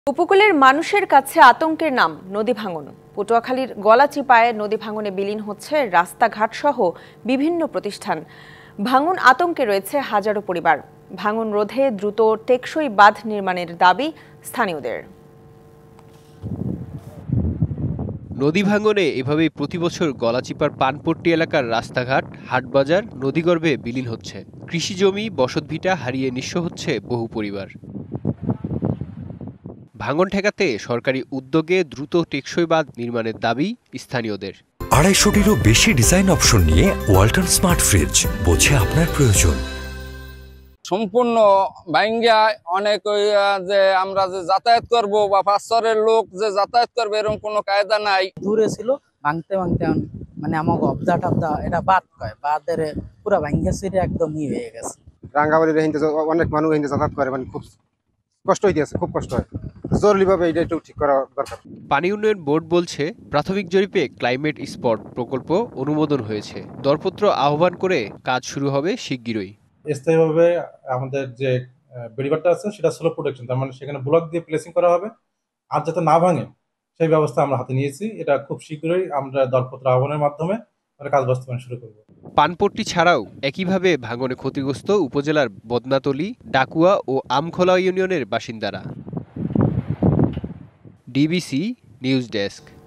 উপকূলের মানুষের কাছে আতঙ্কের নাম নদী ভাঙন। পটুয়াখালীর গলাচিপায় নদী ভাঙনে বিলীন হচ্ছে রাস্তাঘাট সহ বিভিন্ন প্রতিষ্ঠান। ভাঙন আতঙ্কে রয়েছে হাজারো পরিবার। ভাঙন রোধে দ্রুত টেকসই বাঁধ নির্মাণের দাবি স্থানীয়দের। নদী ভাঙনে এভাবেই প্রতিবছর গলাচিপার পানপট্টি এলাকার রাস্তাঘাট, হাটবাজার নদীগর্ভে বিলীন হচ্ছে। কৃষিজমি, বসতভিটা হারিয়ে নিঃস্ব হচ্ছে বহু পরিবার। ভাঙন ঠেকাতে সরকারি উদ্যোগে দ্রুত টেকসই বাঁধ নির্মাণের দাবি স্থানীয়দের। 250-টিরও বেশি ডিজাইন অপশন নিয়ে ওয়ালটন স্মার্ট ফ্রিজ, বোঝে আপনার প্রয়োজন। সম্পূর্ণ ভাঙ্গা অনেক যে আমরা যে যাতায়াত করব বা পাঁচশরের লোক যে যাতায়াত করবে এরকম কোনো কায়দা নাই। দূরে ছিল ভাঙতে ভাঙতে মানে আমাকে অবদা টবদা এটা বাদ কয় বাদের পুরো ভাঙ্গা ছিঁড়ে একদম হয়ে গেছে। রাঙ্গাবাড়ির অনেক মানুষ যাতায়াত করে, মানে খুব কষ্ট হইতেছে, খুব কষ্ট হয়। জরুরিভাবে এটা একটু ঠিক করা দরকার। পানি উন্নয়ন বোর্ড বলছে, প্রাথমিক জরিপে ক্লাইমেট স্পট প্রকল্প অনুমোদন হয়েছে। দরপত্র আহ্বান করে কাজ শুরু হবে শিগগিরই। স্থায়ীভাবে আমাদের যে ব্যারিকেডটা আছে সেটা স্লো প্রোটেকশন, তার মানে সেখানে ব্লক দিয়ে প্লেসিং করা হবে, আর যাতে না ভাঙে সেই ব্যবস্থা আমরা হাতে নিয়েছি। এটা খুব শীঘ্রই আমরা দরপত্র আহ্বানের মাধ্যমে কাজ বাস্তবায়ন শুরু করব। পানপট্টি ছাড়াও একইভাবে ভাঙনে ক্ষতিগ্রস্ত উপজেলার বদনাতলী, ডাকুয়া ও আমখোলা ইউনিয়নের বাসিন্দারা। DBC news desk.